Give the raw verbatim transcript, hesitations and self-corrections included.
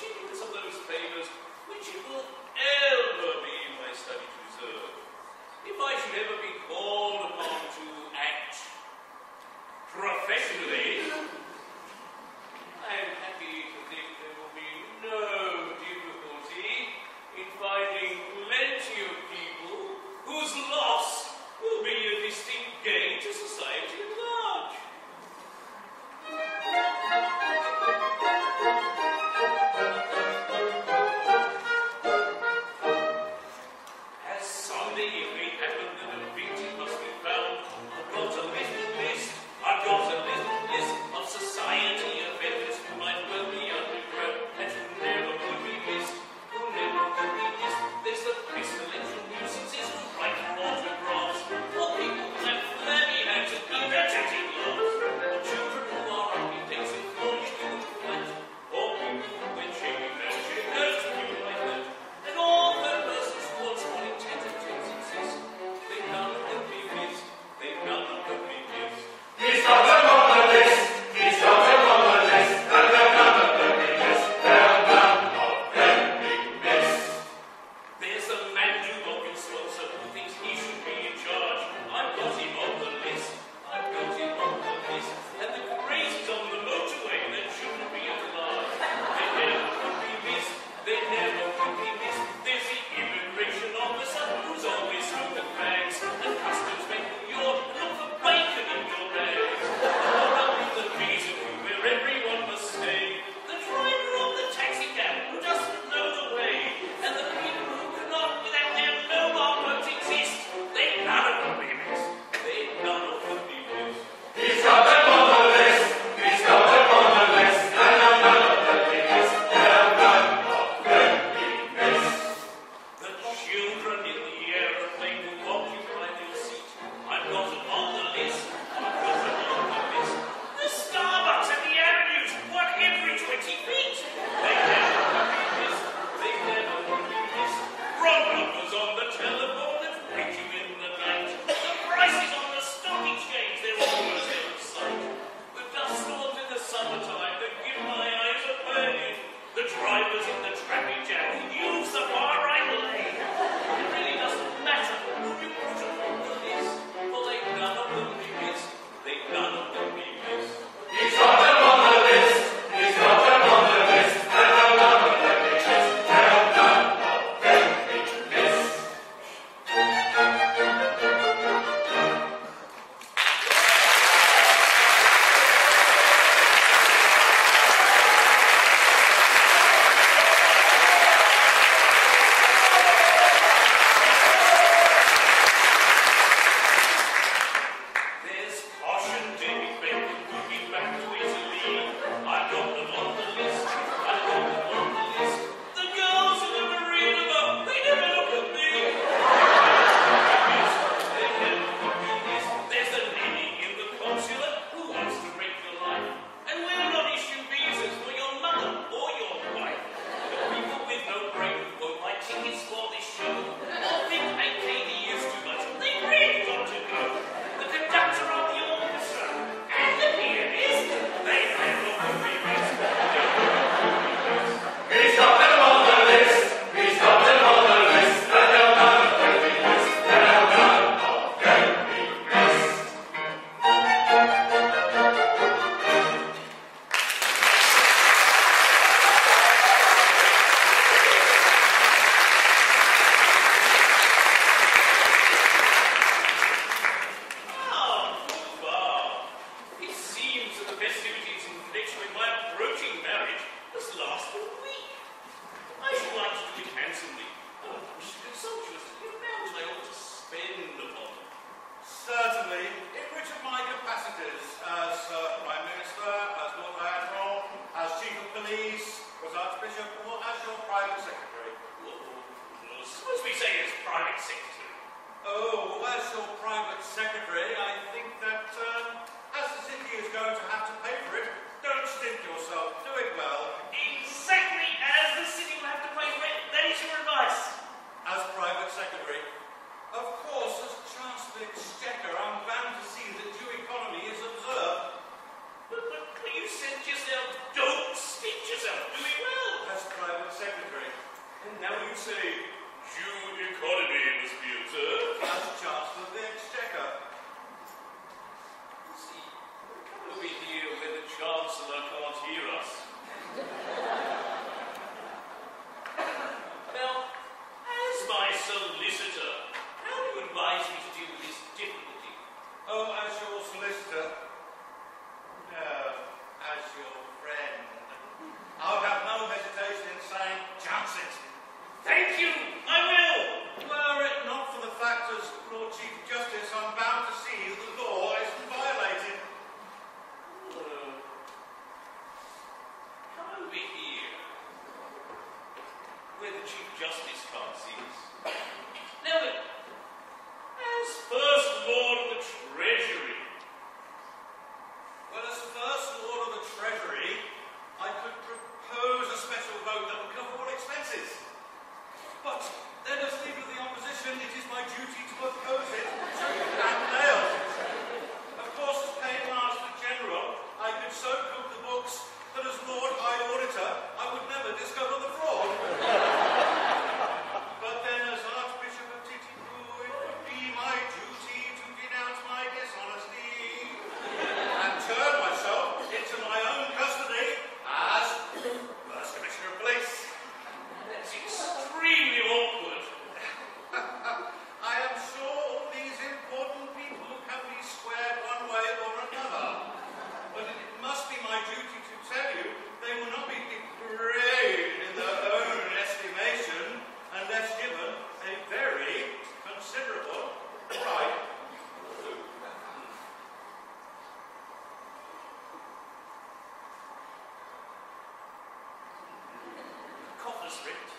chilliness of those favours which it will ever be my study to deserve. If I should ever be called upon to act professionally, I am happy to think there will be no difficulty in finding plenty of people whose loss will be a distinct gain to society at large. As Sunday evening happened that a victim must be found, I've got a little list, I've got a little list of society offenders who might well be underground and who never could be missed, who never could be missed. There's the pestilential nuisances who write autographs, or people who have flabby hands and irritating laughs, or children who are architects and furnished in the flat, or people who when shaking hands shake hands with you like that, and all the persons who once were intended tendencies. They none of them be missed, they none of them be missed. He's got them on the list, he's got them on the list, and they'll none of them be missed, they'll none of them be missed. There's a man who Morgan Swelser who thinks he should be in charge. I've got him on the list, I've got him on the list, and the crazies on the motorway that shouldn't be at large. They never could be missed, they never could be missed. There's the immigration officer who's always smoking bags, and customs men who yawn and look for bacon in your bags. Or up in the reason where everyone must stay. The driver of the taxi cab who doesn't know the way, and the people who cannot without their mobile phones exist. They none of them be missed. They none of them be missed. He's got them on the list, he's got them on the list, and they'll none of them be missed, they'll none of them be missed. The children in the aeroplane who occupy their seat. I've got them on the list. I've got them on the list. The Starbucks and the avenues work every twenty feet. They never would be missed. They never would be missed. Wrong numbers on the telephone that wake you in the night. The prices on the stock exchange, they're always out of sight. The dust storms in the summertime that give my eyes a burning. The drivers in the traffic jam who use the far right lane. It really doesn't matter who you put on the list, for they none of them be missed. They none of them be missed. He's got them on the list, he's got them on the list, and they'll none of them be missed, they'll none of them be missed. There's caution, David Bacon, moving back to Italy. I've got them on the list. I've got them on the list. The girls in the marina boat, they never look at me. They never could be missed. There's the lady in the consulate who wants to break your life and will not issue visas for your mother or your wife. The people with no brain who won't buy tickets for this show or think eight K D is too much. They really got to go. The conductor of the orchestra and the pianist, they never could be missed. They never could be missed. He's got them on the list, he's got them on the list, and they'll none of them be missed, they'll none of them be missed. Ah, Bouvard. It seems that the festivities in connection with my approaching marriage must last for a week. I should like to do it handsomely. Oh, I should be sumptuous to the amount I ought to spend upon it. Certainly, in which of my capacities, as uh, Prime Minister, as Lord Admiral, as Chief of Police, as Archbishop, or as your Private Secretary? Well, well, suppose we say as private secretary. Oh, well, as your Private Secretary, I think that, um, as the city is going to have to pay for it, don't stint yourself, do it well. Exactly as the city will have to pay for it. That is your advice. As Private Secretary, of course, as Chancellor of the Exchequer, I'm bound to see that due economy is observed. But, but you said yourself, don't stint yourself. Do it well. As the Chief Justice can't see us. Now then, as First Lord of the Treasury, Well, as First Lord of the Treasury, I could propose a special vote that would cover all expenses. But then as Leader of the Opposition, it is my duty to oppose it tooth and nail. Of course, as Paymaster General, I could so cook the books that as Lord High Auditor, I would never discover the fraud. But then as Archbishop of Titipu, it would be my duty to denounce my dishonesty and turn myself into my own custody as First Commissioner of Police. that's extremely awkward. I am sure all these important people can be squared one way or another. But it must be my duty to tell you they will not be degraded in their own estimation unless given a very considerable bribe. Coffer's writ.